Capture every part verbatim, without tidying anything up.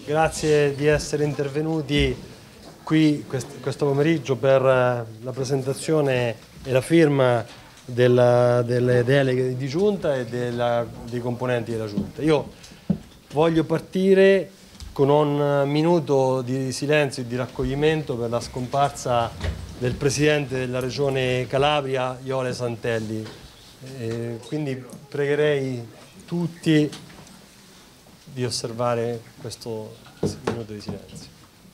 grazie di essere intervenuti qui questo pomeriggio per la presentazione e la firma della, delle deleghe di giunta e della, dei componenti della giunta. Io voglio partire con un minuto di silenzio e di raccoglimento per la scomparsa del presidente della regione Calabria, Iole Santelli. E quindi pregherei tutti di osservare questo minuto di silenzio.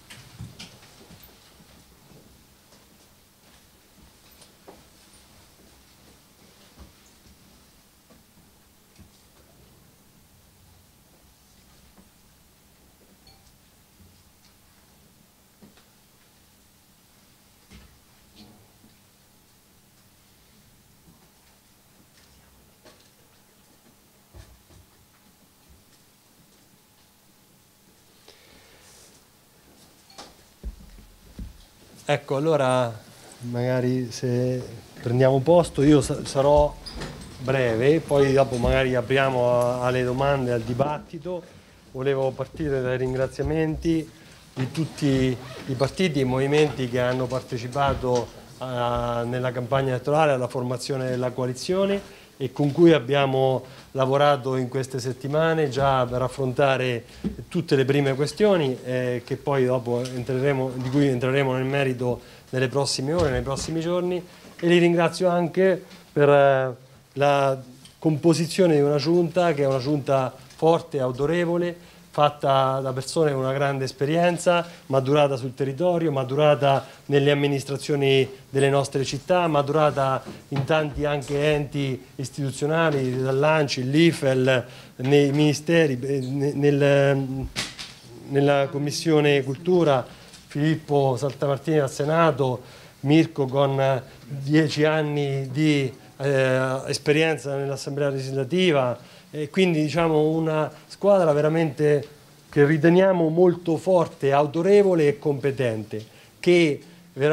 Ecco, allora magari se prendiamo posto io sarò breve, poi dopo magari apriamo alle domande, al dibattito. Volevo partire dai ringraziamenti di tutti i partiti e i movimenti che hanno partecipato a, nella campagna elettorale alla formazione della coalizione e con cui abbiamo lavorato in queste settimane già per affrontare tutte le prime questioni eh, che poi dopo entreremo, di cui entreremo nel merito nelle prossime ore, nei prossimi giorni, e li ringrazio anche per eh, la composizione di una giunta che è una giunta forte e autorevole, fatta da persone con una grande esperienza, maturata sul territorio, maturata nelle amministrazioni delle nostre città, maturata in tanti anche enti istituzionali, dall'A N C I, l'I F E L, nei ministeri, nel, nella Commissione Cultura, Filippo Saltamartini al Senato, Mirko con dieci anni di eh, esperienza nell'Assemblea legislativa, e quindi diciamo una squadra veramente che riteniamo molto forte, autorevole e competente, che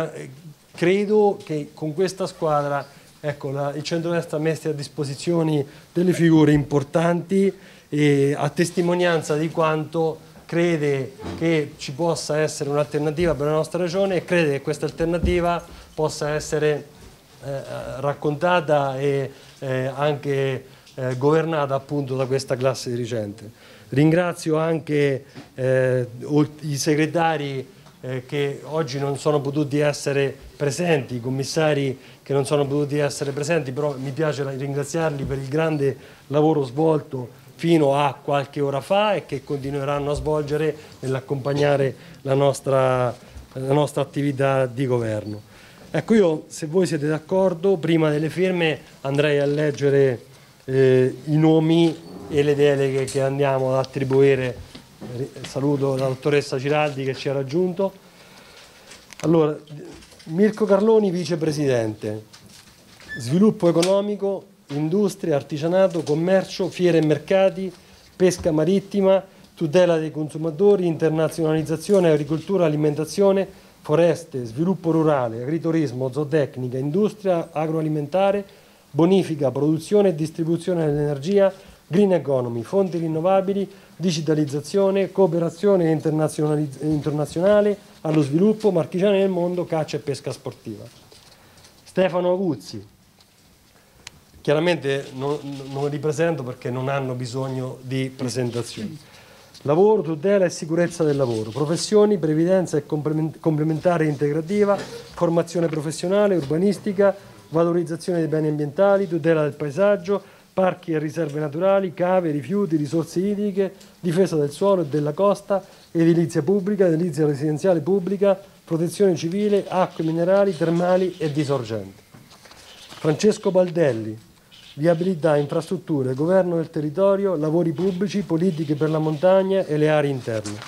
credo che con questa squadra ecco, la, il centrodestra ha messo a disposizione delle figure importanti e a testimonianza di quanto crede che ci possa essere un'alternativa per la nostra regione e crede che questa alternativa possa essere eh, raccontata e eh, anche Eh, governata appunto da questa classe dirigente. Ringrazio anche eh, i segretari eh, che oggi non sono potuti essere presenti, i commissari che non sono potuti essere presenti, però mi piace ringraziarli per il grande lavoro svolto fino a qualche ora fa e che continueranno a svolgere nell'accompagnare la nostra, la nostra attività di governo. Ecco, io, se voi siete d'accordo, prima delle firme andrei a leggere Eh, i nomi e le deleghe che andiamo ad attribuire. Eh, saluto la dottoressa Giraldi che ci ha raggiunto. Allora, Mirko Carloni, vicepresidente, sviluppo economico, industria, artigianato, commercio, fiere e mercati, pesca marittima, tutela dei consumatori, internazionalizzazione, agricoltura, alimentazione, foreste, sviluppo rurale, agriturismo, zootecnica, industria agroalimentare, bonifica, produzione e distribuzione dell'energia, green economy, fonti rinnovabili, digitalizzazione, cooperazione internazionale allo sviluppo, marchigiani del mondo, caccia e pesca sportiva. Stefano Aguzzi, chiaramente non, non lo ripresento perché non hanno bisogno di presentazioni. Lavoro, tutela e sicurezza del lavoro, professioni, previdenza e complementare e integrativa, formazione professionale, urbanistica, valorizzazione dei beni ambientali, tutela del paesaggio, parchi e riserve naturali, cave, rifiuti, risorse idriche, difesa del suolo e della costa, edilizia pubblica, edilizia residenziale pubblica, protezione civile, acque minerali, termali e di sorgente. Francesco Baldelli, viabilità, infrastrutture, governo del territorio, lavori pubblici, politiche per la montagna e le aree interne.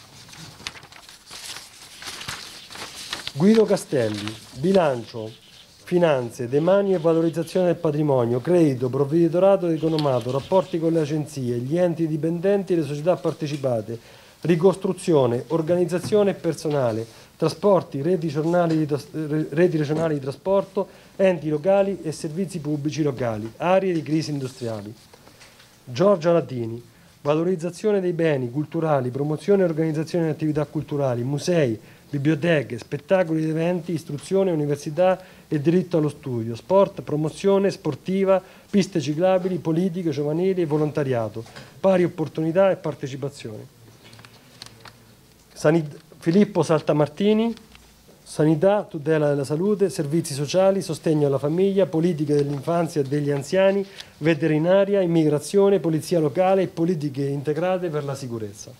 Guido Castelli, bilancio, finanze, demanio e valorizzazione del patrimonio, credito, provveditorato ed economato, rapporti con le agenzie, gli enti dipendenti e le società partecipate, ricostruzione, organizzazione e personale, trasporti, reti, giornali di reti regionali di trasporto, enti locali e servizi pubblici locali, aree di crisi industriali. Giorgia Latini, valorizzazione dei beni culturali, promozione e organizzazione di attività culturali, musei, biblioteche, spettacoli ed eventi, istruzione, università e diritto allo studio, sport, promozione sportiva, piste ciclabili, politiche giovanili e volontariato, pari opportunità e partecipazione. Sanit- Filippo Saltamartini, sanità, tutela della salute, servizi sociali, sostegno alla famiglia, politiche dell'infanzia e degli anziani, veterinaria, immigrazione, polizia locale e politiche integrate per la sicurezza.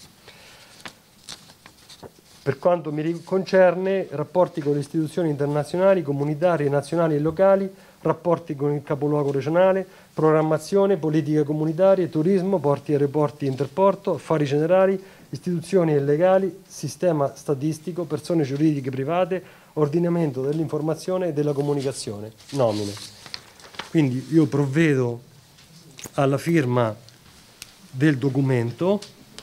Per quanto mi concerne, rapporti con le istituzioni internazionali, comunitarie, nazionali e locali, rapporti con il capoluogo regionale, programmazione, politiche comunitarie, turismo, porti e aeroporti interporto, affari generali, istituzioni e legali, sistema statistico, persone giuridiche private, ordinamento dell'informazione e della comunicazione, nomine. Quindi io provvedo alla firma del documento.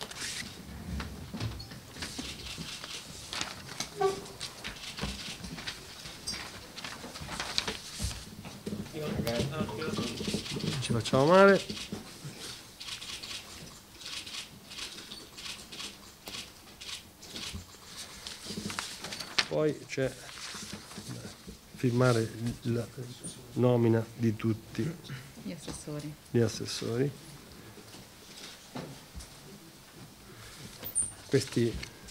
Ci facciamo male. Poi c'è firmare la nomina di tutti gli assessori. Gli assessori. Questi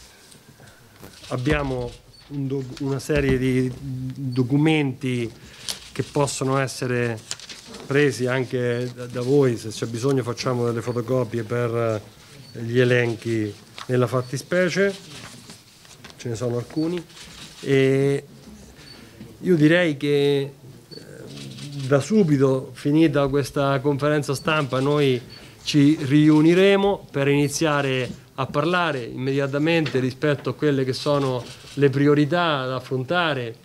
abbiamo un do, una serie di documenti che possono essere presi anche da, da voi, se c'è bisogno facciamo delle fotocopie per gli elenchi nella fattispecie, ce ne sono alcuni, e io direi che da subito, finita questa conferenza stampa, noi ci riuniremo per iniziare a parlare immediatamente rispetto a quelle che sono le priorità da affrontare,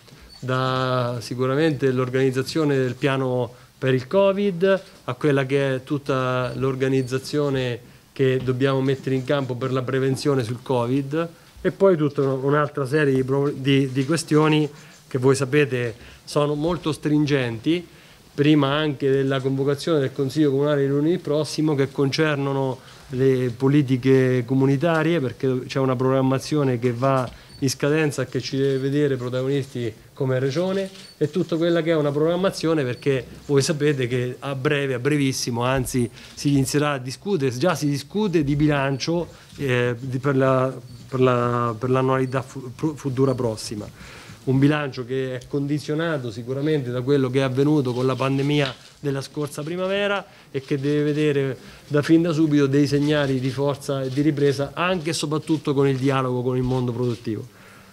da sicuramente l'organizzazione del piano per il Covid a quella che è tutta l'organizzazione che dobbiamo mettere in campo per la prevenzione sul Covid, e poi tutta un'altra serie di, di, di questioni che voi sapete sono molto stringenti, prima anche della convocazione del Consiglio Comunale di lunedì prossimo, che concernono le politiche comunitarie, perché c'è una programmazione che va in scadenza, che ci deve vedere protagonisti come Regione, e tutta quella che è una programmazione, perché voi sapete che a breve, a brevissimo, anzi si inizierà a discutere, già si discute di bilancio eh, di, per, la, per, la, per l'annualità fu, futura prossima. Un bilancio che è condizionato sicuramente da quello che è avvenuto con la pandemia della scorsa primavera e che deve vedere da fin da subito dei segnali di forza e di ripresa, anche e soprattutto con il dialogo con il mondo produttivo.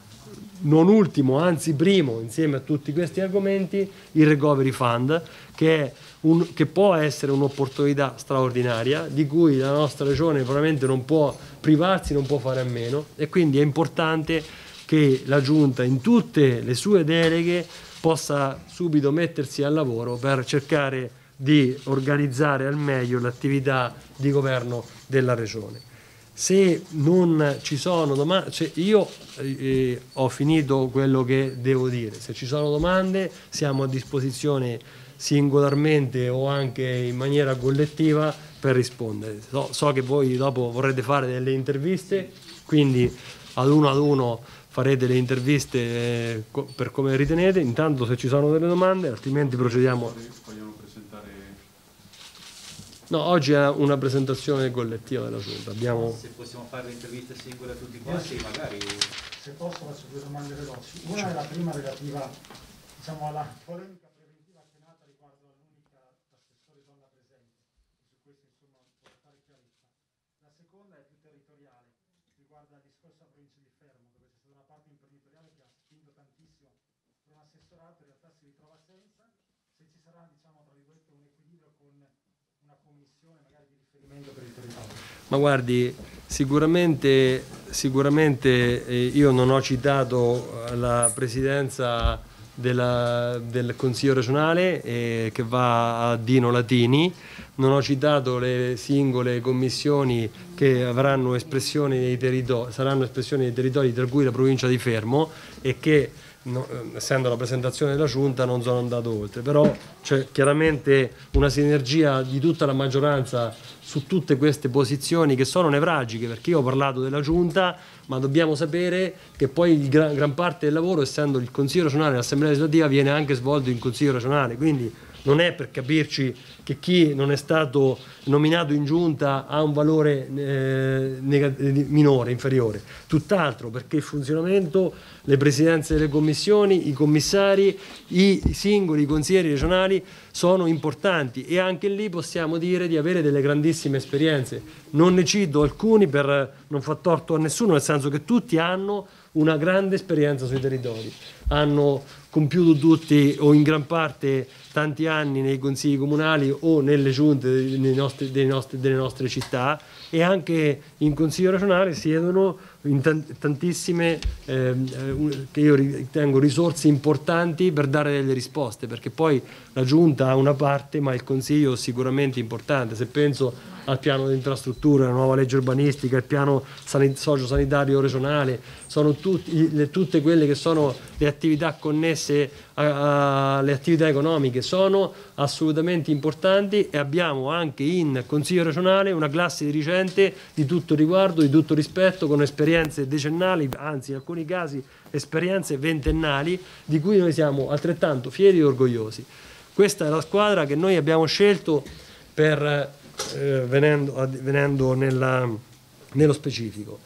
Non ultimo, anzi primo, insieme a tutti questi argomenti, il Recovery Fund, che, è un, che può essere un'opportunità straordinaria, di cui la nostra Regione probabilmente non può privarsi, non può fare a meno, e quindi è importante che la Giunta in tutte le sue deleghe possa subito mettersi al lavoro per cercare di organizzare al meglio l'attività di governo della Regione. Se non ci sono domande, cioè io eh, ho finito quello che devo dire, se ci sono domande siamo a disposizione singolarmente o anche in maniera collettiva per rispondere. So, so che voi dopo vorrete fare delle interviste, quindi ad uno ad uno farete le interviste eh, co per come ritenete, intanto se ci sono delle domande, altrimenti procediamo. Vogliono presentare... No, oggi è una presentazione collettiva della Giunta. Abbiamo... Se possiamo fare le interviste singole a tutti quanti, sì, magari... Se posso faccio due domande veloci. Una è la prima relativa, diciamo, alla polemica preventiva che è nata riguardo all'unica assessore donna presente. Su questo insomma vorrei fare chiarezza. La seconda è più territoriale, riguarda il discorso della provincia di Fermo, dove c'è stata una parte imprenditoriale che ha spinto tantissimo per un assessorato, in realtà si ritrova senza. Se ci sarà, diciamo, tra virgolette, un equilibrio con una commissione magari di riferimento per il territorio. Ma guardi, sicuramente, sicuramente eh, io non ho citato la presidenza della, del Consiglio regionale eh, che va a Dino Latini, non ho citato le singole commissioni che avranno espressione nei territori, saranno espressioni dei territori, tra cui la provincia di Fermo, e che no, essendo la presentazione della Giunta non sono andato oltre, però c'è chiaramente una sinergia di tutta la maggioranza su tutte queste posizioni che sono nevralgiche, perché io ho parlato della Giunta, ma dobbiamo sapere che poi il gran, gran parte del lavoro, essendo il Consiglio regionale e l'Assemblea legislativa, viene anche svolto in Consiglio regionale, quindi non è per capirci che chi non è stato nominato in giunta ha un valore eh, minore, inferiore, tutt'altro, perché il funzionamento, le presidenze delle commissioni, i commissari, i singoli consiglieri regionali sono importanti e anche lì possiamo dire di avere delle grandissime esperienze. Non ne cito alcuni per non far torto a nessuno, nel senso che tutti hanno una grande esperienza sui territori, hanno compiuto tutti o in gran parte tanti anni nei consigli comunali o nelle giunte dei nostri, dei nostri, delle nostre città, e anche in consiglio regionale siedono in tantissime eh, che io ritengo risorse importanti per dare delle risposte, perché poi la giunta ha una parte ma il consiglio sicuramente importante. Se penso al piano di infrastrutture, la nuova legge urbanistica, il piano sociosanitario regionale, sono tutti, le, tutte quelle che sono le attività connesse alle attività economiche, sono assolutamente importanti, e abbiamo anche in Consiglio regionale una classe dirigente di tutto riguardo, di tutto rispetto, con esperienze decennali, anzi in alcuni casi esperienze ventennali, di cui noi siamo altrettanto fieri e orgogliosi. Questa è la squadra che noi abbiamo scelto per Eh, venendo, venendo nella, nello specifico.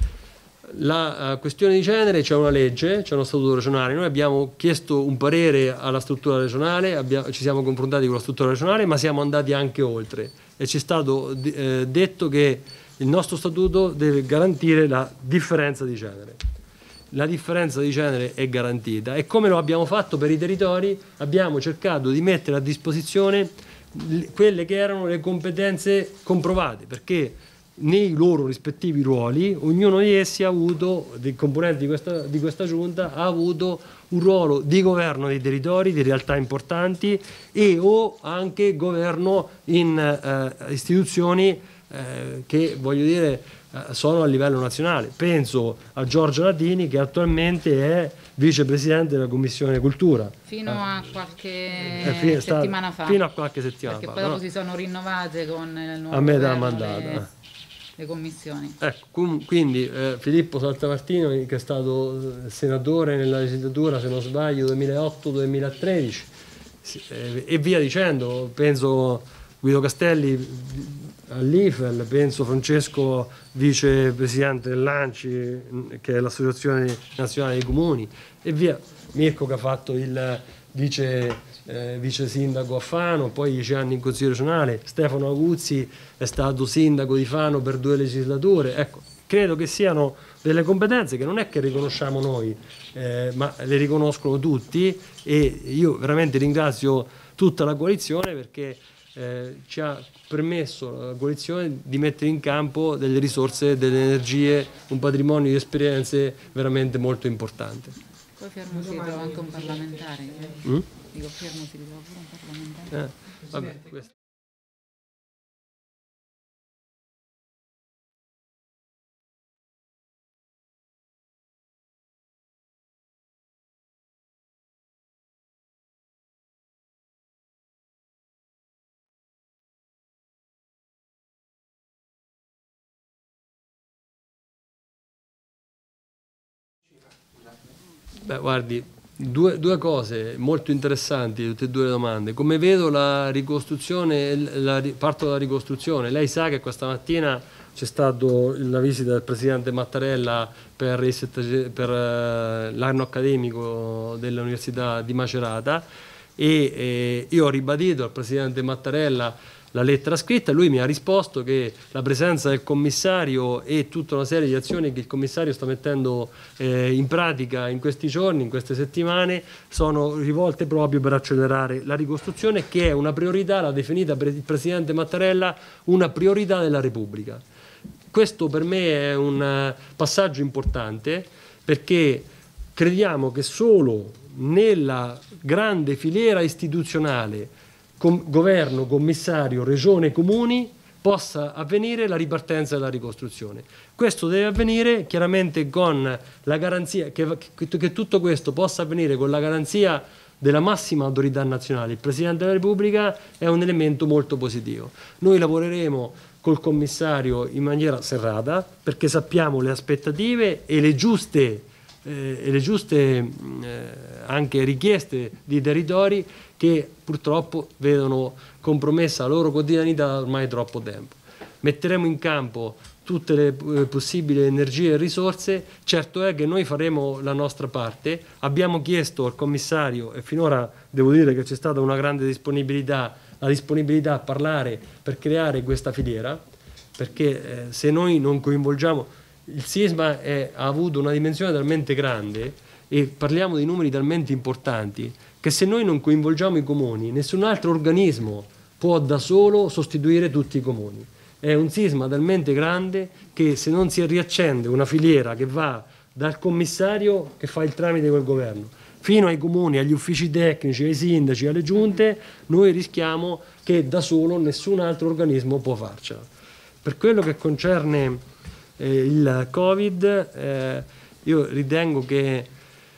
La uh, questione di genere, c'è una legge, c'è uno statuto regionale, noi abbiamo chiesto un parere alla struttura regionale, abbiamo, ci siamo confrontati con la struttura regionale, ma siamo andati anche oltre e ci è stato eh, detto che il nostro statuto deve garantire la differenza di genere. La differenza di genere è garantita, e come lo abbiamo fatto per i territori abbiamo cercato di mettere a disposizione quelle che erano le competenze comprovate, perché nei loro rispettivi ruoli ognuno di essi ha avuto, dei componenti di questa, di questa giunta, ha avuto un ruolo di governo dei territori, di realtà importanti, e o anche governo in eh, istituzioni eh, che, voglio dire, eh, sono a livello nazionale. Penso a Giorgio Latini, che attualmente è vicepresidente della Commissione Cultura. Fino eh. a qualche eh, fino settimana fa. Fino a qualche settimana Perché fa. poi dopo no? si sono rinnovate con il nuovo a metà governo mandato. le, eh. le commissioni. Ecco, quindi eh, Filippo Saltamartino, che è stato senatore nella legislatura, se non sbaglio, duemilaotto duemilatredici, eh, e via dicendo, penso Guido Castelli all'I F E L, penso Francesco, vicepresidente dell'ANCI, che è l'Associazione Nazionale dei Comuni, e via, Mirko, che ha fatto il vice, eh, vice sindaco a Fano, poi dieci anni in Consiglio regionale, Stefano Aguzzi è stato sindaco di Fano per due legislature. Ecco, credo che siano delle competenze che non è che riconosciamo noi, eh, ma le riconoscono tutti, e io veramente ringrazio tutta la coalizione, perché Eh, ci ha permesso la coalizione di mettere in campo delle risorse, delle energie, un patrimonio di esperienze veramente molto importante. Poi fermo si ritrova anche un parlamentare. Mm? Dico, fermo si ritrova pure un parlamentare. Eh, vabbè, questo. Beh, guardi, due, due cose molto interessanti, tutte e due le domande. Come vedo la ricostruzione, la, parto dalla ricostruzione. Lei sa che questa mattina c'è stata la visita del Presidente Mattarella per, per uh, l'anno accademico dell'Università di Macerata, e eh, io ho ribadito al Presidente Mattarella la lettera scritta, lui mi ha risposto che la presenza del commissario e tutta una serie di azioni che il commissario sta mettendo eh, in pratica in questi giorni, in queste settimane, sono rivolte proprio per accelerare la ricostruzione, che è una priorità, l'ha definita il Presidente Mattarella, una priorità della Repubblica. Questo per me è un passaggio importante, perché crediamo che solo nella grande filiera istituzionale, Com- governo, commissario, regione, comuni, possa avvenire la ripartenza e la ricostruzione. Questo deve avvenire chiaramente con la garanzia, che, che, che tutto questo possa avvenire con la garanzia della massima autorità nazionale. Il Presidente della Repubblica è un elemento molto positivo. Noi lavoreremo col commissario in maniera serrata perché sappiamo le aspettative e le giuste, eh, e le giuste eh, anche richieste di territori che purtroppo vedono compromessa la loro quotidianità da ormai troppo tempo. Metteremo in campo tutte le eh, possibili energie e risorse. Certo è che noi faremo la nostra parte. Abbiamo chiesto al commissario, e finora devo dire che c'è stata una grande disponibilità, la disponibilità a parlare per creare questa filiera, perché eh, se noi non coinvolgiamo, il sisma è, ha avuto una dimensione talmente grande e parliamo di numeri talmente importanti che se noi non coinvolgiamo i comuni, nessun altro organismo può da solo sostituire tutti i comuni. È un sisma talmente grande che se non si riaccende una filiera che va dal commissario che fa il tramite col governo fino ai comuni, agli uffici tecnici, ai sindaci, alle giunte, noi rischiamo che da solo nessun altro organismo può farcela. Per quello che concerne eh, il Covid, eh, io ritengo che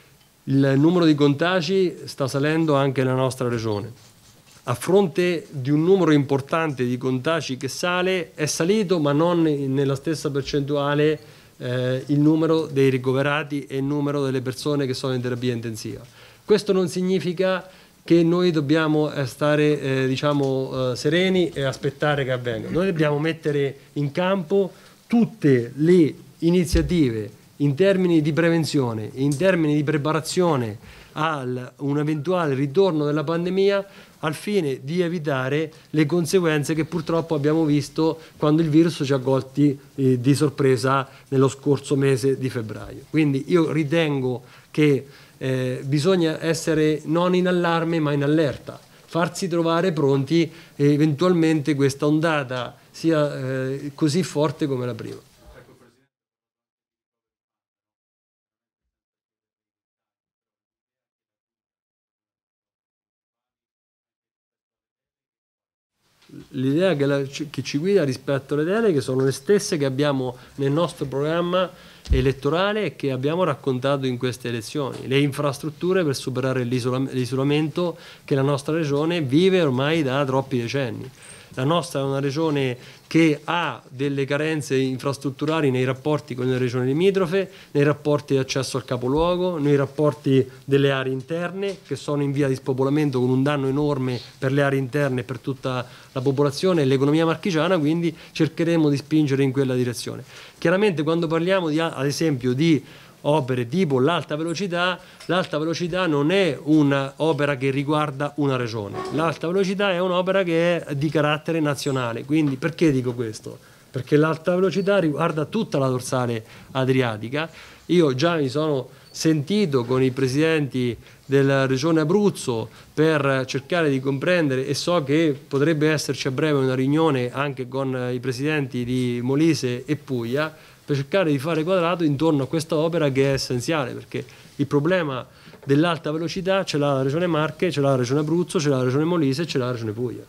il numero di contagi sta salendo anche nella nostra regione. A fronte di un numero importante di contagi che sale, è salito, ma non nella stessa percentuale, eh, il numero dei ricoverati e il numero delle persone che sono in terapia intensiva. Questo non significa che noi dobbiamo stare eh, diciamo, eh, sereni e aspettare che avvenga. Noi dobbiamo mettere in campo tutte le iniziative in termini di prevenzione, in termini di preparazione a un eventuale ritorno della pandemia, al fine di evitare le conseguenze che purtroppo abbiamo visto quando il virus ci ha colti eh, di sorpresa nello scorso mese di febbraio. Quindi io ritengo che eh, bisogna essere non in allarme ma in allerta, farsi trovare pronti e eventualmente questa ondata sia eh, così forte come la prima. L'idea che, la, che ci guida rispetto alle deleghe sono le stesse che abbiamo nel nostro programma elettorale e che abbiamo raccontato in queste elezioni. Le infrastrutture per superare l'isolamento che la nostra regione vive ormai da troppi decenni. La nostra è una regione che ha delle carenze infrastrutturali nei rapporti con le regioni limitrofe, nei rapporti di accesso al capoluogo, nei rapporti delle aree interne che sono in via di spopolamento con un danno enorme per le aree interne e per tutta la popolazione e l'economia marchigiana, quindi cercheremo di spingere in quella direzione. Chiaramente quando parliamo di, ad esempio di opere tipo l'alta velocità, l'alta velocità non è un'opera che riguarda una regione, l'alta velocità è un'opera che è di carattere nazionale. Quindi perché dico questo? Perché l'alta velocità riguarda tutta la dorsale adriatica. Io già mi sono sentito con i presidenti della regione Abruzzo per cercare di comprendere e so che potrebbe esserci a breve una riunione anche con i presidenti di Molise e Puglia per cercare di fare quadrato intorno a questa opera che è essenziale, perché il problema dell'alta velocità ce l'ha la regione Marche, ce l'ha la regione Abruzzo, ce l'ha la regione Molise e ce l'ha la regione Puglia.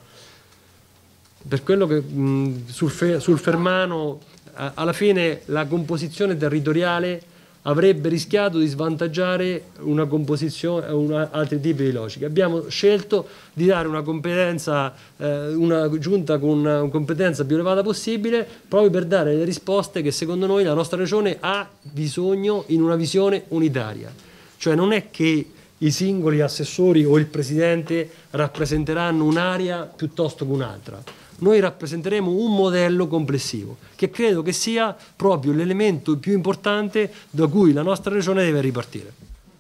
Per quello che mh, sul, fe, sul Fermano a, alla fine la composizione territoriale avrebbe rischiato di svantaggiare una composizione, una, altri tipi di logiche. Abbiamo scelto di dare una competenza, eh, una giunta con una competenza più elevata possibile, proprio per dare le risposte che secondo noi la nostra regione ha bisogno in una visione unitaria. Cioè non è che i singoli assessori o il presidente rappresenteranno un'area piuttosto che un'altra. Noi rappresenteremo un modello complessivo, che credo che sia proprio l'elemento più importante da cui la nostra regione deve ripartire.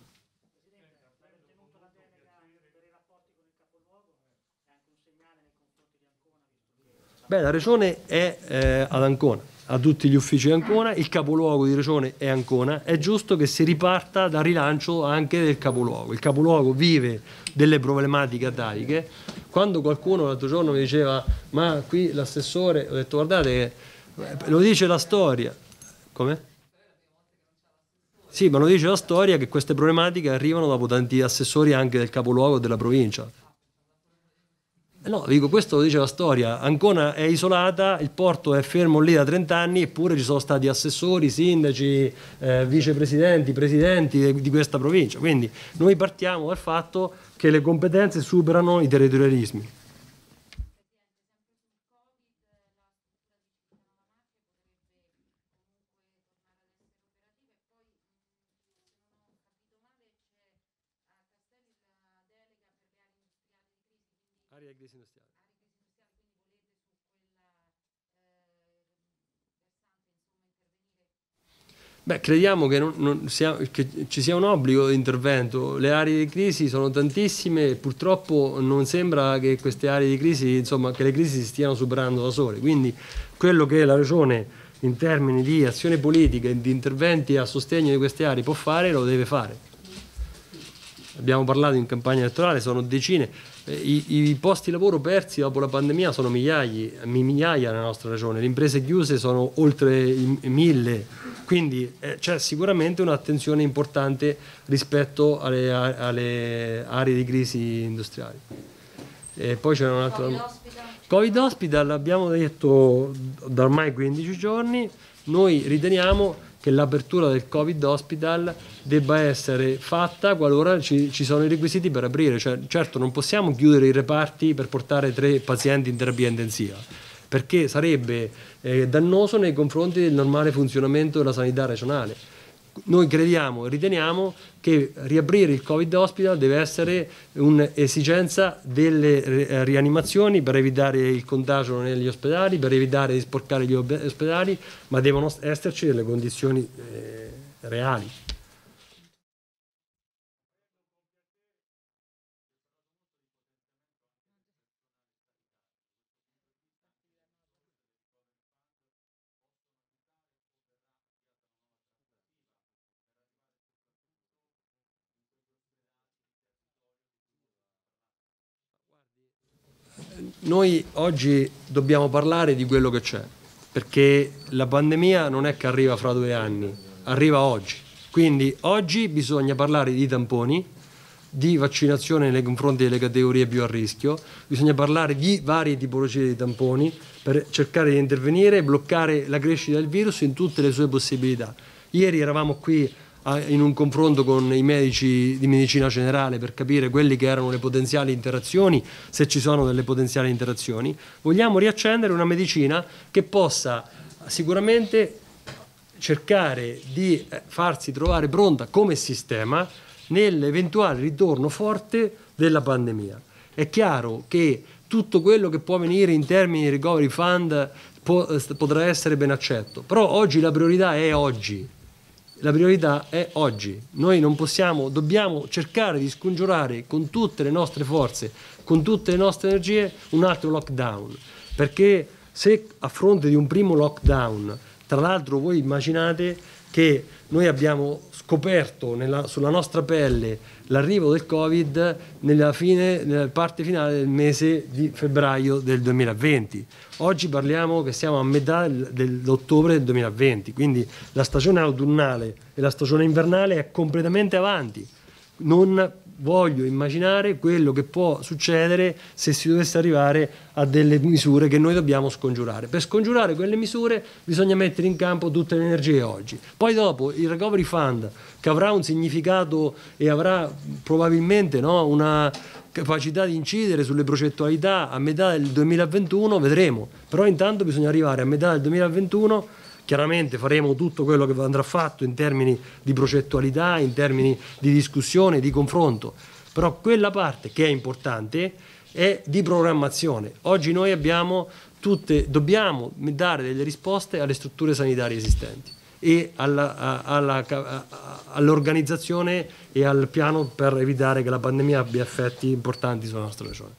Beh, la regione è eh, ad Ancona, ha tutti gli uffici di Ancona, il capoluogo di regione è Ancona, è giusto che si riparta dal rilancio anche del capoluogo. Il capoluogo vive delle problematiche ataviche. Quando qualcuno l'altro giorno mi diceva ma qui l'assessore, ho detto guardate, lo dice la storia. Come? Sì, ma lo dice la storia che queste problematiche arrivano dopo tanti assessori anche del capoluogo della provincia. No, dico, questo lo dice la storia. Ancona è isolata, il porto è fermo lì da trenta anni, eppure ci sono stati assessori, sindaci, eh, vicepresidenti, presidenti di questa provincia. Quindi noi partiamo dal fatto che le competenze superano i territorialismi. Area di crisi industriale. Beh, crediamo che, non, non sia, che ci sia un obbligo di intervento. Le aree di crisi sono tantissime e purtroppo non sembra che queste aree di crisi, insomma, che le crisi si stiano superando da sole. Quindi quello che la Regione in termini di azione politica e di interventi a sostegno di queste aree può fare, lo deve fare. Abbiamo parlato in campagna elettorale, sono decine. I, i posti lavoro persi dopo la pandemia sono migliaia, migliaia nella nostra regione, le imprese chiuse sono oltre i, i mille, quindi eh, c'è sicuramente un'attenzione importante rispetto alle, alle aree di crisi industriali. E poi c'è un altro... Covid Hospital. Covid Hospital, abbiamo detto da ormai quindici giorni, noi riteniamo che l'apertura del Covid Hospital debba essere fatta qualora ci, ci sono i requisiti per aprire. Cioè, certo non possiamo chiudere i reparti per portare tre pazienti in terapia intensiva, perché sarebbe eh, dannoso nei confronti del normale funzionamento della sanità regionale. Noi crediamo e riteniamo che riaprire il Covid Hospital deve essere un'esigenza delle rianimazioni per evitare il contagio negli ospedali, per evitare di sporcare gli ospedali, ma devono esserci delle condizioni eh, reali. Noi oggi dobbiamo parlare di quello che c'è, perché la pandemia non è che arriva fra due anni, arriva oggi. Quindi oggi bisogna parlare di tamponi, di vaccinazione nei confronti delle categorie più a rischio, bisogna parlare di varie tipologie di tamponi per cercare di intervenire e bloccare la crescita del virus in tutte le sue possibilità. Ieri eravamo qui in un confronto con i medici di medicina generale per capire quelli che erano le potenziali interazioni, se ci sono delle potenziali interazioni. Vogliamo riaccendere una medicina che possa sicuramente cercare di farsi trovare pronta come sistema nell'eventuale ritorno forte della pandemia. È chiaro che tutto quello che può venire in termini di recovery fund può, potrà essere ben accetto, però oggi la priorità è oggi. La priorità è oggi. Noi non possiamo, dobbiamo cercare di scongiurare con tutte le nostre forze, con tutte le nostre energie, un altro lockdown. Perché se a fronte di un primo lockdown, tra l'altro voi immaginate che noi abbiamo scoperto nella, sulla nostra pelle l'arrivo del Covid nella, fine, nella parte finale del mese di febbraio del duemilaventi. Oggi parliamo che siamo a metà dell'ottobre del duemilaventi, quindi la stagione autunnale e la stagione invernale è completamente avanti. Non voglio immaginare quello che può succedere se si dovesse arrivare a delle misure che noi dobbiamo scongiurare. Per scongiurare quelle misure bisogna mettere in campo tutte le energie oggi. Poi dopo il Recovery Fund, che avrà un significato e avrà probabilmente, no, una capacità di incidere sulle progettualità a metà del duemilaventuno, vedremo. Però intanto bisogna arrivare a metà del duemilaventuno. Chiaramente faremo tutto quello che andrà fatto in termini di progettualità, in termini di discussione, di confronto, però quella parte che è importante è di programmazione. Oggi noi abbiamo tutte, dobbiamo dare delle risposte alle strutture sanitarie esistenti e all'organizzazione e al piano per evitare che la pandemia abbia effetti importanti sulla nostra regione.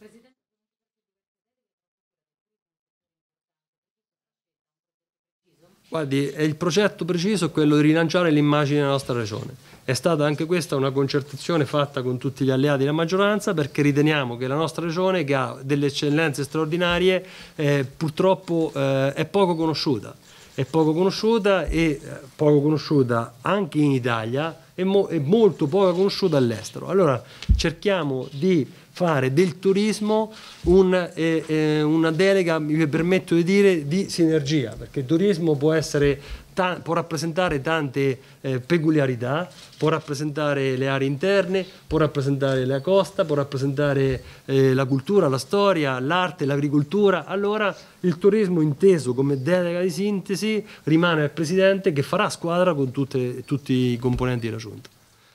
Guardi, il progetto preciso è quello di rilanciare l'immagine della nostra regione. È stata anche questa una concertazione fatta con tutti gli alleati della maggioranza, perché riteniamo che la nostra regione, che ha delle eccellenze straordinarie, eh, purtroppo eh, è poco conosciuta. È poco conosciuta e eh, poco conosciuta anche in Italia e, mo e molto poco conosciuta all'estero. Allora cerchiamo di fare del turismo un, eh, eh, una delega, mi permetto di dire, di sinergia, perché il turismo può essere, può rappresentare tante eh, peculiarità, può rappresentare le aree interne, può rappresentare la costa, può rappresentare eh, la cultura, la storia, l'arte, l'agricoltura. Allora il turismo inteso come delega di sintesi rimane al Presidente, che farà squadra con tutte, tutti i componenti della Giunta.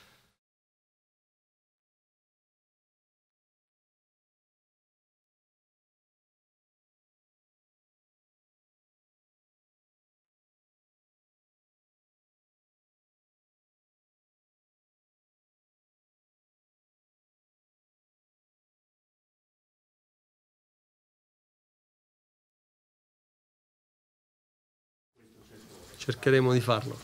Cercheremo di farlo.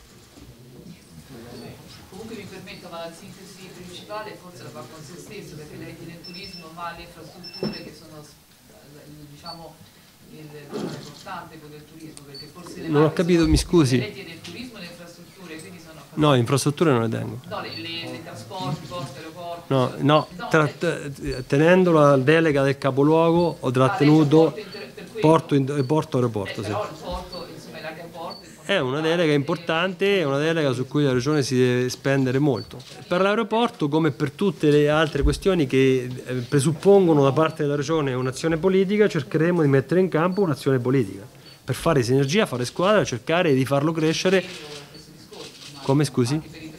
Comunque mi permetto, ma la sintesi principale forse la fa con se stesso, perché lei tiene il turismo ma le infrastrutture che sono, diciamo, il importante quello del turismo, perché forse le non ho capito, sono, mi scusi. Lei tiene il turismo e le infrastrutture, quindi sono... No, le infrastrutture non le tengo. No, le, le, le trasporti, porti, aeroporti... No, no, tra, tenendo la delega del capoluogo ho trattenuto porto, porto aeroporto. Eh, sì. però il porto, insomma, l'aeroporto... È una delega importante, è una delega su cui la Regione si deve spendere molto. Per l'aeroporto, come per tutte le altre questioni che presuppongono da parte della Regione un'azione politica, cercheremo di mettere in campo un'azione politica per fare sinergia, fare squadra, cercare di farlo crescere. Come, scusi?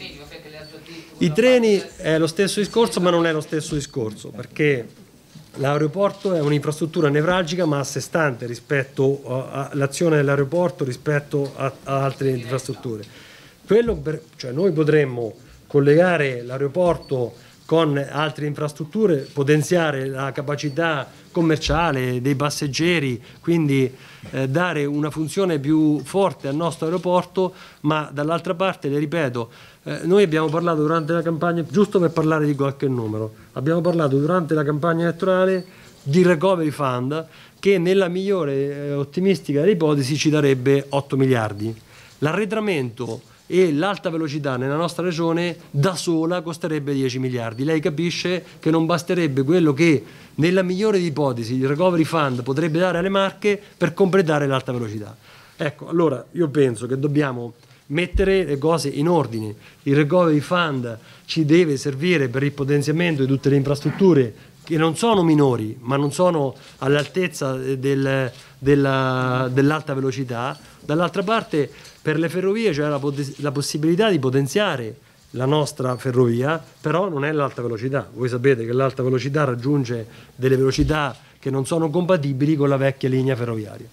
I treni è lo stesso discorso, ma non è lo stesso discorso, perché l'aeroporto è un'infrastruttura nevralgica ma a sé stante rispetto all'azione dell'aeroporto rispetto a, a altre infrastrutture. Quello per, cioè noi potremmo collegare l'aeroporto con altre infrastrutture, potenziare la capacità commerciale dei passeggeri, quindi eh, dare una funzione più forte al nostro aeroporto, ma dall'altra parte, le ripeto, eh, noi abbiamo parlato durante la campagna, giusto per parlare di qualche numero, abbiamo parlato durante la campagna elettorale di Recovery Fund che nella migliore eh, ottimistica delle ipotesi ci darebbe otto miliardi. L'arretramento e l'alta velocità nella nostra regione da sola costerebbe dieci miliardi. Lei capisce che non basterebbe quello che nella migliore ipotesi il Recovery Fund potrebbe dare alle Marche per completare l'alta velocità. Ecco, allora io penso che dobbiamo mettere le cose in ordine. Il Recovery Fund ci deve servire per il potenziamento di tutte le infrastrutture che non sono minori, ma non sono all'altezza del, della, dell'alta velocità. Dall'altra parte, per le ferrovie c'è la, la possibilità di potenziare la nostra ferrovia, però non è l'alta velocità. Voi sapete che l'alta velocità raggiunge delle velocità che non sono compatibili con la vecchia linea ferroviaria.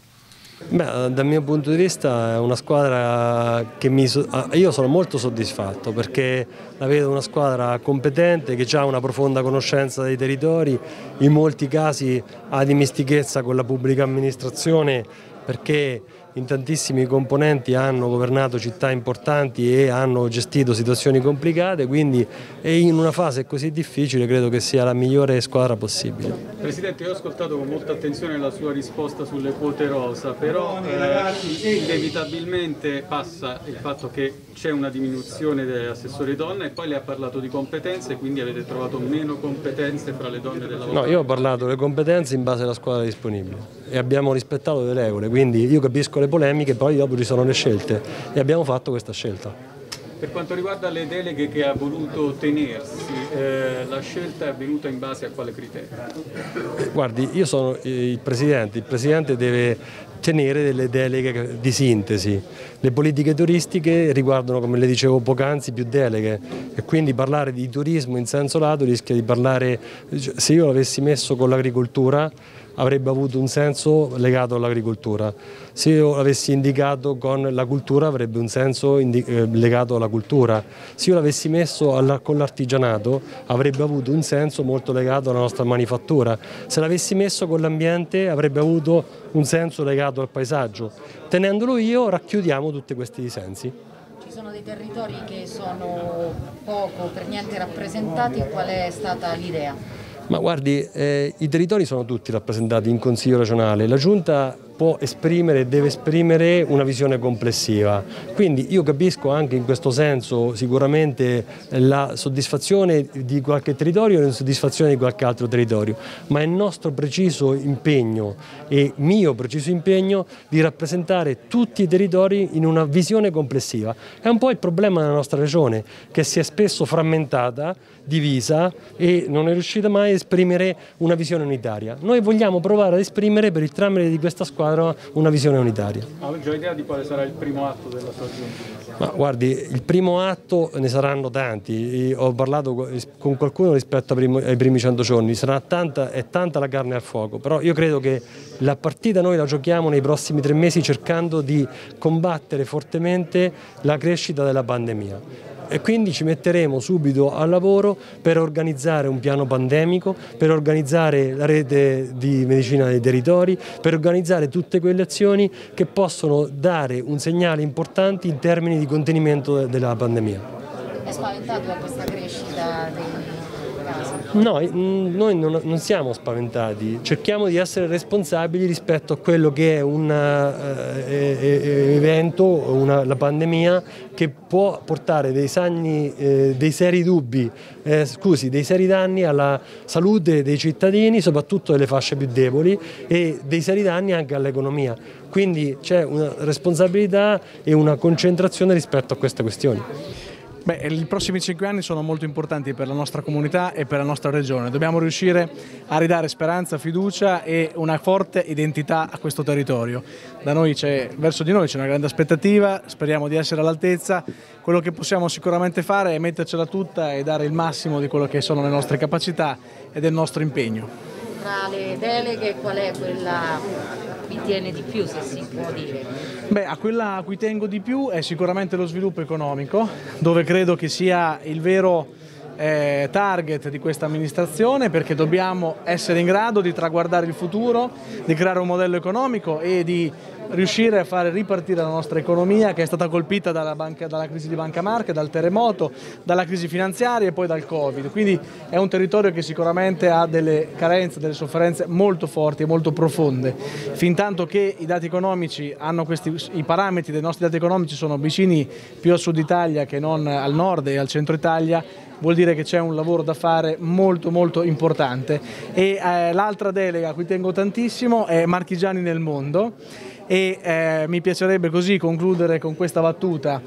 Beh, dal mio punto di vista è una squadra che mi so io sono molto soddisfatto, perché la vedo una squadra competente che ha una profonda conoscenza dei territori, in molti casi ha dimestichezza con la pubblica amministrazione, perché in tantissimi componenti hanno governato città importanti e hanno gestito situazioni complicate, quindi e in una fase così difficile credo che sia la migliore squadra possibile. Presidente, io ho ascoltato con molta attenzione la sua risposta sulle quote rosa, però eh, inevitabilmente passa il fatto che c'è una diminuzione degli assessori donna e poi lei ha parlato di competenze, quindi avete trovato meno competenze fra le donne del lavoro. No, io ho parlato delle competenze in base alla squadra disponibile e abbiamo rispettato delle regole, quindi io capisco le polemiche, poi dopo ci sono le scelte e abbiamo fatto questa scelta. Per quanto riguarda le deleghe che ha voluto tenersi, eh, la scelta è avvenuta in base a quale criterio? Guardi, io sono il Presidente, il Presidente deve tenere delle deleghe di sintesi. Le politiche turistiche riguardano, come le dicevo poc'anzi, più deleghe e quindi parlare di turismo in senso lato rischia di parlare, se io l'avessi messo con l'agricoltura avrebbe avuto un senso legato all'agricoltura, se io l'avessi indicato con la cultura avrebbe un senso eh, legato alla cultura, se io l'avessi messo alla, con l'artigianato avrebbe avuto un senso molto legato alla nostra manifattura, se l'avessi messo con l'ambiente avrebbe avuto un senso legato al paesaggio. Tenendolo io racchiudiamo tutti questi sensi. Ci sono dei territori che sono poco, per niente rappresentati, qual è stata l'idea? Ma guardi, eh, i territori sono tutti rappresentati in Consiglio regionale, la Giunta può esprimere e deve esprimere una visione complessiva. Quindi io capisco anche in questo senso sicuramente la soddisfazione di qualche territorio e l'insoddisfazione di qualche altro territorio, ma è il nostro preciso impegno e mio preciso impegno di rappresentare tutti i territori in una visione complessiva. È un po' il problema della nostra regione, che si è spesso frammentata, divisa e non è riuscita mai a esprimere una visione unitaria. Noi vogliamo provare ad esprimere per il tramite di questa squadra una visione unitaria. Ha già idea di quale sarà il primo atto della sua giunta? Ma guardi, il primo atto ne saranno tanti. Ho parlato con qualcuno rispetto ai primi cento giorni, sarà tanta, è tanta la carne al fuoco, però io credo che la partita noi la giochiamo nei prossimi tre mesi cercando di combattere fortemente la crescita della pandemia. E quindi ci metteremo subito al lavoro per organizzare un piano pandemico, per organizzare la rete di medicina dei territori, per organizzare tutte quelle azioni che possono dare un segnale importante in termini di contenimento della pandemia. È spaventato da questa crescita dei casi? No, noi non, non siamo spaventati, cerchiamo di essere responsabili rispetto a quello che è un eh, evento, una, la pandemia, che può portare dei, sagni, eh, dei seri dubbi, eh, scusi, dei seri danni alla salute dei cittadini, soprattutto delle fasce più deboli, e dei seri danni anche all'economia. Quindi c'è una responsabilità e una concentrazione rispetto a queste questioni. Beh, i prossimi cinque anni sono molto importanti per la nostra comunità e per la nostra regione. Dobbiamo riuscire a ridare speranza, fiducia e una forte identità a questo territorio. Da noi c'è, verso di noi c'è una grande aspettativa, speriamo di essere all'altezza. Quello che possiamo sicuramente fare è mettercela tutta e dare il massimo di quello che sono le nostre capacità e del nostro impegno. Tra le deleghe qual è quella a cui tiene di più, se si può dire? Beh, a quella a cui tengo di più è sicuramente lo sviluppo economico, dove credo che sia il vero eh, target di questa amministrazione, perché dobbiamo essere in grado di traguardare il futuro, di creare un modello economico e di riuscire a fare ripartire la nostra economia, che è stata colpita dalla, banca, dalla crisi di Banca Marche, dal terremoto, dalla crisi finanziaria e poi dal Covid. Quindi è un territorio che sicuramente ha delle carenze, delle sofferenze molto forti e molto profonde. Fintanto che i dati economici hanno questi, i parametri dei nostri dati economici sono vicini più al sud Italia che non al nord e al centro Italia, vuol dire che c'è un lavoro da fare molto molto importante. E eh, l'altra delega a cui tengo tantissimo è Marchigiani nel mondo. E eh, mi piacerebbe così concludere con questa battuta.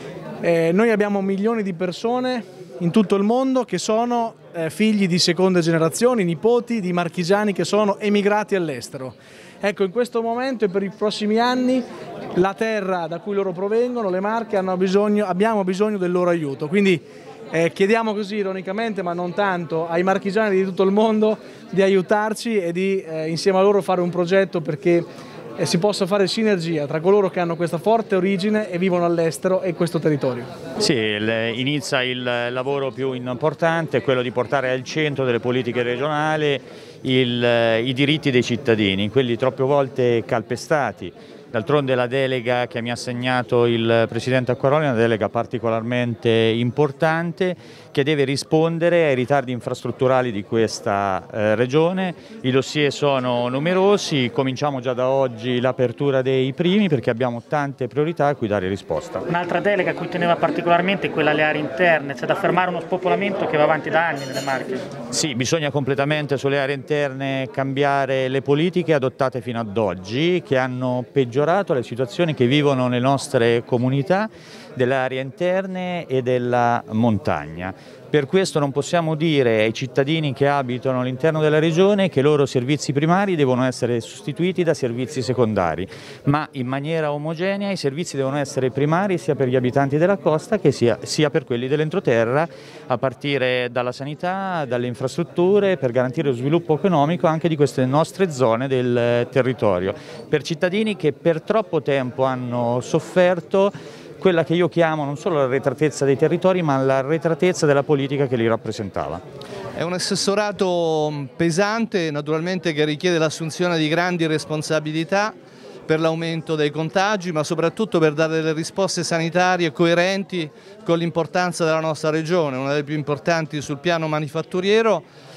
Eh, noi abbiamo milioni di persone in tutto il mondo che sono eh, figli di seconde generazioni, nipoti di marchigiani che sono emigrati all'estero. Ecco, in questo momento e per i prossimi anni la terra da cui loro provengono, le Marche, hanno bisogno, abbiamo bisogno del loro aiuto. Quindi eh, chiediamo così ironicamente, ma non tanto, ai marchigiani di tutto il mondo di aiutarci e di eh, insieme a loro fare un progetto perché e si possa fare sinergia tra coloro che hanno questa forte origine e vivono all'estero e questo territorio. Sì, inizia il lavoro più importante, quello di portare al centro delle politiche regionali il, i diritti dei cittadini, quelli troppe volte calpestati. D'altronde la delega che mi ha assegnato il Presidente Acquaroli è una delega particolarmente importante che deve rispondere ai ritardi infrastrutturali di questa eh, regione. I dossier sono numerosi, cominciamo già da oggi l'apertura dei primi perché abbiamo tante priorità a cui dare risposta. Un'altra delega a cui teneva particolarmente è quella alle aree interne, c'è da fermare uno spopolamento che va avanti da anni nelle Marche. Sì, bisogna completamente sulle aree interne cambiare le politiche adottate fino ad oggi che hanno peggiorato le situazioni che vivono le nostre comunità delle aree interne e della montagna. Per questo non possiamo dire ai cittadini che abitano all'interno della regione che i loro servizi primari devono essere sostituiti da servizi secondari, ma in maniera omogenea i servizi devono essere primari sia per gli abitanti della costa che sia, sia per quelli dell'entroterra, a partire dalla sanità, dalle infrastrutture, per garantire lo sviluppo economico anche di queste nostre zone del territorio, per cittadini che per troppo tempo hanno sofferto quella che io chiamo non solo l'arretratezza dei territori, ma l'arretratezza della politica che li rappresentava. È un assessorato pesante, naturalmente, che richiede l'assunzione di grandi responsabilità per l'aumento dei contagi, ma soprattutto per dare delle risposte sanitarie coerenti con l'importanza della nostra regione, una delle più importanti sul piano manifatturiero,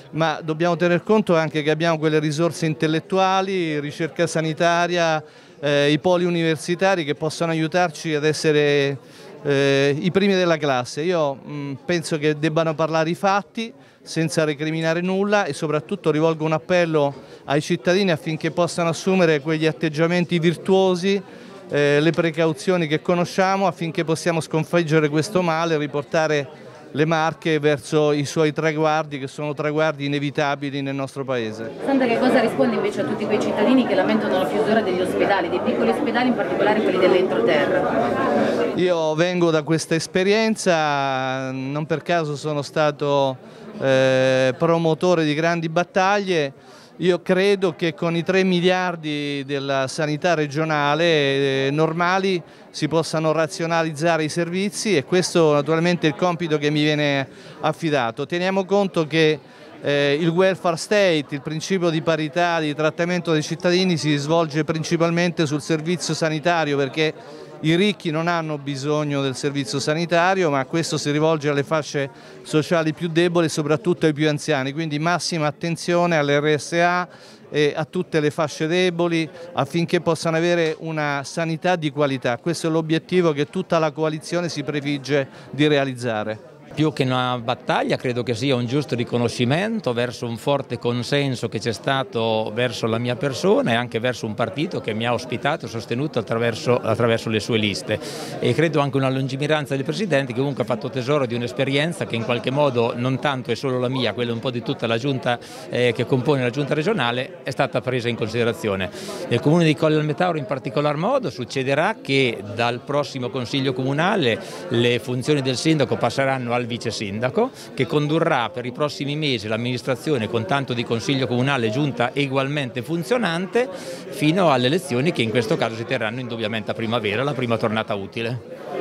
ma dobbiamo tener conto anche che abbiamo quelle risorse intellettuali, ricerca sanitaria, eh, i poli universitari che possono aiutarci ad essere eh, i primi della classe. Io mh, penso che debbano parlare i fatti senza recriminare nulla e soprattutto rivolgo un appello ai cittadini affinché possano assumere quegli atteggiamenti virtuosi, eh, le precauzioni che conosciamo affinché possiamo sconfiggere questo male e riportare le Marche verso i suoi traguardi, che sono traguardi inevitabili nel nostro paese. Santa, che cosa risponde invece a tutti quei cittadini che lamentano la chiusura degli ospedali, dei piccoli ospedali, in particolare quelli dell'entroterra? Io vengo da questa esperienza, non per caso sono stato eh, promotore di grandi battaglie. Io credo che con i tre miliardi della sanità regionale eh, normali si possano razionalizzare i servizi e questo naturalmente è il compito che mi viene affidato. Teniamo conto che eh, il welfare state, il principio di parità di trattamento dei cittadini si svolge principalmente sul servizio sanitario, perché i ricchi non hanno bisogno del servizio sanitario, ma questo si rivolge alle fasce sociali più deboli e soprattutto ai più anziani, quindi massima attenzione alle R S A e a tutte le fasce deboli affinché possano avere una sanità di qualità. Questo è l'obiettivo che tutta la coalizione si prefigge di realizzare. Più che una battaglia credo che sia un giusto riconoscimento verso un forte consenso che c'è stato verso la mia persona e anche verso un partito che mi ha ospitato e sostenuto attraverso, attraverso le sue liste, e credo anche una lungimiranza del Presidente, che comunque ha fatto tesoro di un'esperienza che in qualche modo non tanto è solo la mia, quella un po' di tutta la giunta eh, che compone la giunta regionale, è stata presa in considerazione. Nel comune di Colle al Metauro in particolar modo succederà che dal prossimo Consiglio Comunale le funzioni del Sindaco passeranno al vice sindaco, che condurrà per i prossimi mesi l'amministrazione con tanto di Consiglio Comunale giunta ugualmente funzionante fino alle elezioni che in questo caso si terranno indubbiamente a primavera, la prima tornata utile.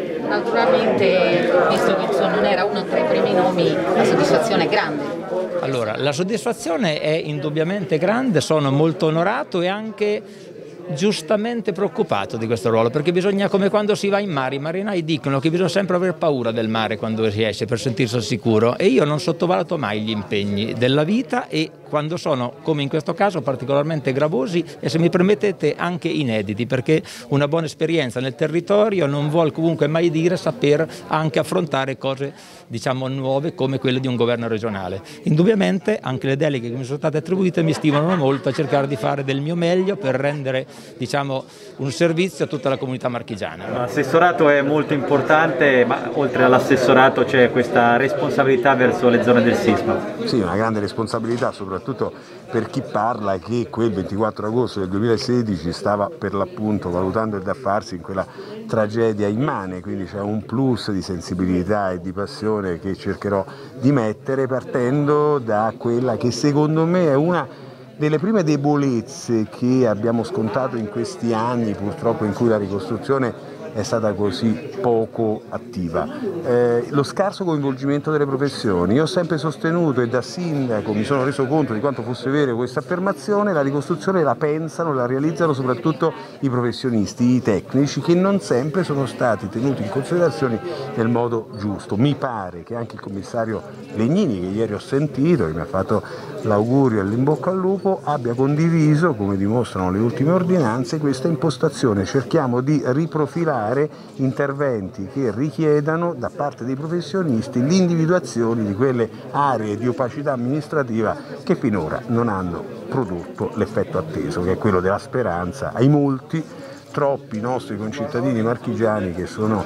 Naturalmente, visto che insomma, non era uno tra i primi nomi, la soddisfazione è grande. Allora, la soddisfazione è indubbiamente grande, sono molto onorato e anche giustamente preoccupato di questo ruolo, perché bisogna, come quando si va in mare, i marinai dicono che bisogna sempre aver paura del mare quando si esce per sentirsi al sicuro, e io non sottovaluto mai gli impegni della vita e quando sono, come in questo caso, particolarmente gravosi e, se mi permettete, anche inediti, perché una buona esperienza nel territorio non vuol comunque mai dire saper anche affrontare cose diciamo nuove come quelle di un governo regionale. Indubbiamente anche le deleghe che mi sono state attribuite mi stimolano molto a cercare di fare del mio meglio per rendere diciamo un servizio a tutta la comunità marchigiana. L'assessorato è molto importante, ma oltre all'assessorato c'è questa responsabilità verso le zone del sisma. Sì, una grande responsabilità soprattutto per chi parla che quel ventiquattro agosto del duemilasedici stava per l'appunto valutando il da farsi in quella tragedia immane, quindi c'è un plus di sensibilità e di passione che cercherò di mettere partendo da quella che secondo me è una delle prime debolezze che abbiamo scontato in questi anni purtroppo in cui la ricostruzione è stata così poco attiva. Eh, lo scarso coinvolgimento delle professioni. Io ho sempre sostenuto e da sindaco mi sono reso conto di quanto fosse vera questa affermazione, la ricostruzione la pensano, la realizzano soprattutto i professionisti, i tecnici, che non sempre sono stati tenuti in considerazione nel modo giusto. Mi pare che anche il commissario Legnini, che ieri ho sentito, che mi ha fatto l'augurio e l'in bocca al lupo, abbia condiviso, come dimostrano le ultime ordinanze, questa impostazione. Cerchiamo di riprofilare interventi che richiedano da parte dei professionisti l'individuazione di quelle aree di opacità amministrativa che finora non hanno prodotto l'effetto atteso, che è quello della speranza ai molti, troppi nostri concittadini marchigiani che sono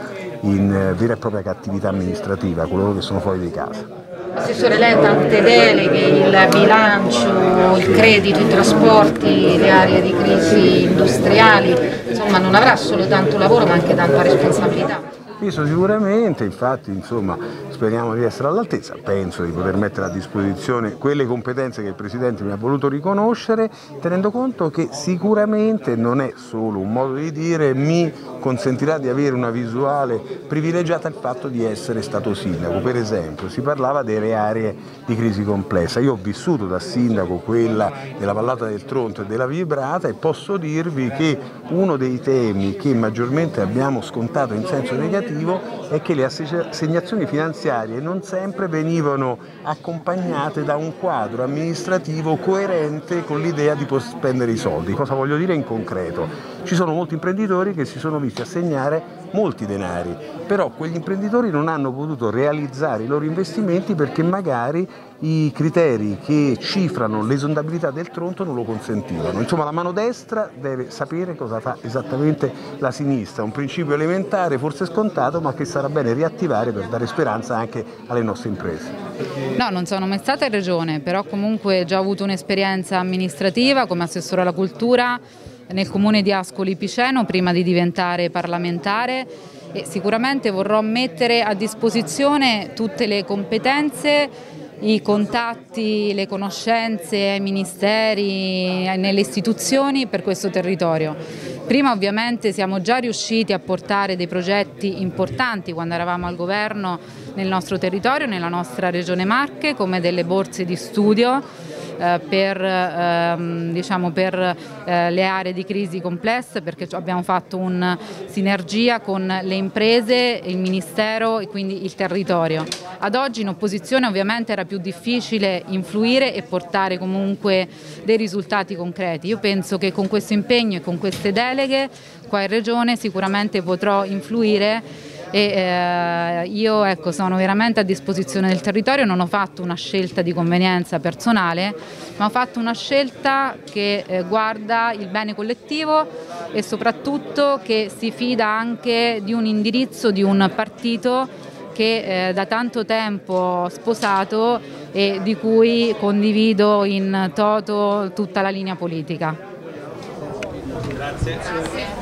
in vera e propria cattività amministrativa, coloro che sono fuori di casa. Assessore, lei ha tante deleghe, il bilancio, il credito, i trasporti, le aree di crisi industriali, insomma non avrà solo tanto lavoro ma anche tanta responsabilità. Questo sicuramente, infatti insomma, speriamo di essere all'altezza, penso di poter mettere a disposizione quelle competenze che il Presidente mi ha voluto riconoscere, tenendo conto che sicuramente non è solo un modo di dire, mi consentirà di avere una visuale privilegiata il fatto di essere stato sindaco. Per esempio si parlava delle aree di crisi complessa, io ho vissuto da sindaco quella della Vallata del Tronto e della Vibrata e posso dirvi che uno dei temi che maggiormente abbiamo scontato in senso negativo è che le assegnazioni finanziarie finanziarie non sempre venivano accompagnate da un quadro amministrativo coerente con l'idea di poter spendere i soldi. Cosa voglio dire in concreto? Ci sono molti imprenditori che si sono visti assegnare molti denari, però quegli imprenditori non hanno potuto realizzare i loro investimenti perché magari i criteri che cifrano l'esondabilità del tronto non lo consentivano. Insomma, la mano destra deve sapere cosa fa esattamente la sinistra, un principio elementare, forse scontato, ma che sarà bene riattivare per dare speranza anche alle nostre imprese. No, non sono mai stata in regione, però comunque ho già avuto un'esperienza amministrativa come assessore alla cultura nel comune di Ascoli Piceno prima di diventare parlamentare, e sicuramente vorrò mettere a disposizione tutte le competenze, i contatti, le conoscenze ai ministeri, nelle istituzioni per questo territorio. Prima ovviamente siamo già riusciti a portare dei progetti importanti quando eravamo al governo nel nostro territorio, nella nostra regione Marche, come delle borse di studio per, ehm, diciamo, per eh, le aree di crisi complesse, perché abbiamo fatto una sinergia con le imprese, il Ministero e quindi il territorio. Ad oggi in opposizione ovviamente era più difficile influire e portare comunque dei risultati concreti. Io penso che con questo impegno e con queste deleghe qua in Regione sicuramente potrò influire. E eh, io ecco, sono veramente a disposizione del territorio, non ho fatto una scelta di convenienza personale, ma ho fatto una scelta che eh, guarda il bene collettivo e soprattutto che si fida anche di un indirizzo di un partito che eh, da tanto tempo ho sposato e di cui condivido in toto tutta la linea politica. Grazie. Grazie.